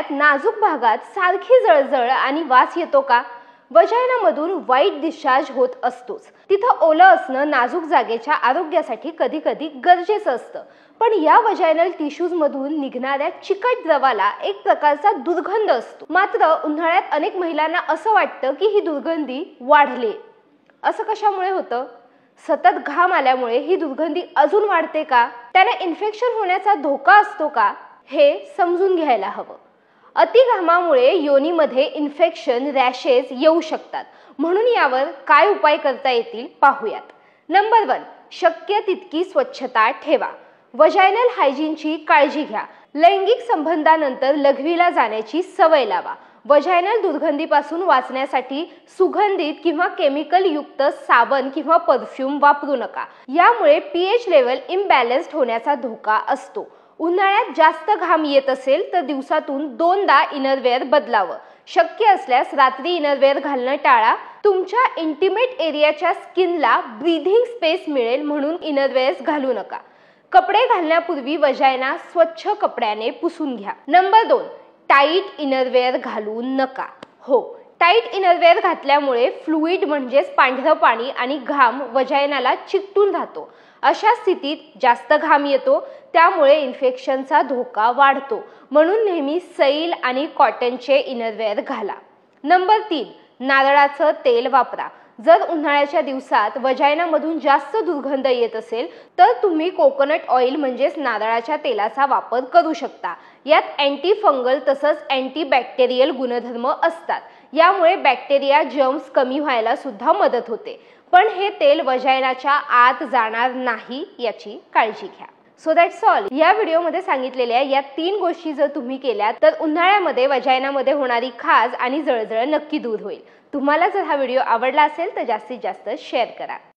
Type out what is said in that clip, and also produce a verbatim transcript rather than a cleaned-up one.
उन्हाळ्यात नाजूक भागात सारखी जळजळ आणि वास येतो का? वजायनामधून वाईट डिस्चार्ज होत असतोच. तिथं ओलं असणं नाजूक जागेच्या आरोग्यासाठी कधी कधी गरजेचं असतं. पण या वजायनल टिश्यूज मधून निघणाऱ्या चिकट द्रवाला एक प्रकारचा दुर्गंध असतो. मात्र उन्हाळ्यात अनेक महिलांना असं वाटतं की ही दुर्गंधी वाढली. असं कशामुळे होतं? सतत घाम आल्यामुळे ही दुर्गंधी अजून वाढते का? त्याने इन्फेक्शन होण्याचा धोका असतो का? हे समजून घ्यायला हवं. अतिघामामुळे योनीमध्ये इन्फेक्शन, रॅशेस येऊ शकतात. म्हणून यावर काय उपाय करता येतील पाहूयात. नंबर वन, शक्य तितकी स्वच्छता ठेवा. वजायनल हायजीनची काळजी घ्या. लैंगिक संबंधानंतर लघवीला जाण्याची सवय लावा. वजायनल दुर्गंधीपासून वाचण्यासाठी सुगंधित किंवा केमिकल युक्त साबण किंवा परफ्यूम वापरू नका. यामुळे पीएच लेवल इम्बॅलन्स्ड होण्याचा धोका असतो. उन्हाळ्यात जास्त घाम येत असेल तर दिवसातून दोनदा इनरवेअर बदलावं. शक्य असल्यास रात्री इनरवेअर घालणं टाळा. तुमच्या इंटिमेट एरियाच्या स्किनला ब्रीथिंग स्पेस मिळेल म्हणून इनरवेअर्स घालू नका. कपडे घालण्यापूर्वी वजायना स्वच्छ कपड्याने पुसून घ्या. नंबर दोन, टाईट इनरवेअर घालू नका. हो, टाईट इनरवेअर घातल्यामुळे फ्लुइड म्हणजेच पांढरं पाणी आणि घाम वजायनाला चिकटून राहतो. अशा स्थितीत जास्त घाम येतो, त्यामुळे इन्फेक्शनचा धोका वाढतो. म्हणून नेहमी सैल आणि कॉटनचे इनरवेअर घाला. नंबर तीन, नारळाचं तेल वापरा. जर उन्हाळ्याच्या दिवसात वजायनामधून जास्त दुर्गंध येत असेल तर तुम्ही कोकोनट ऑइल म्हणजेच नारळाच्या तेलाचा वापर करू शकता. यात अँटी फंगल तसंच अँटी बॅक्टेरियल गुणधर्म असतात. यामुळे बॅक्टेरिया, जर्म्स कमी व्हायला सुद्धा मदत होते. पण हे तेल वजायनाच्या आत जाणार नाही याची काळजी घ्या. So that's all. या व्हिडिओमध्ये सांगितलेल्या या तीन गोष्टी जर तुम्ही केल्या तर उन्हाळ्यामध्ये वजायनामध्ये होणारी खाज आणि जळजळ नक्की दूर होईल. तुम्हाला जर हा व्हिडिओ आवडला असेल तर जास्तीत जास्त शेअर करा.